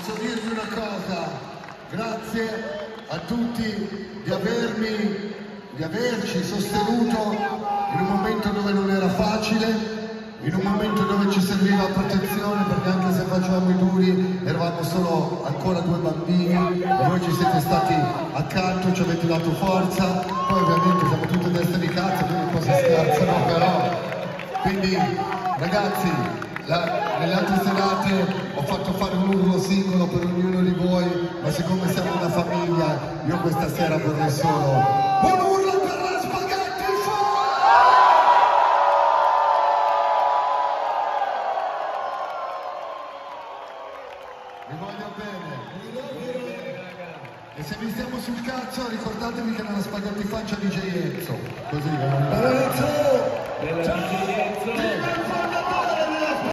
posso dirvi una cosa, grazie a tutti di averci sostenuto in un momento dove non era facile, in un momento dove ci serviva protezione, perché anche se facevamo i duri eravamo solo ancora due bambini e voi ci siete stati accanto, ci avete dato forza, poi ovviamente siamo tutte teste di cazzo, quindi un po' si scherzano, però quindi ragazzi, nelle altre serate ho fatto fare un urlo singolo per ognuno di voi, ma siccome siamo una famiglia, io questa sera vorrei solo un urlo per la Spaghetti vi voglio bene. E se vi stiamo sul cazzo ricordatevi che nella Spaghetti Faccia DJ Enzo, così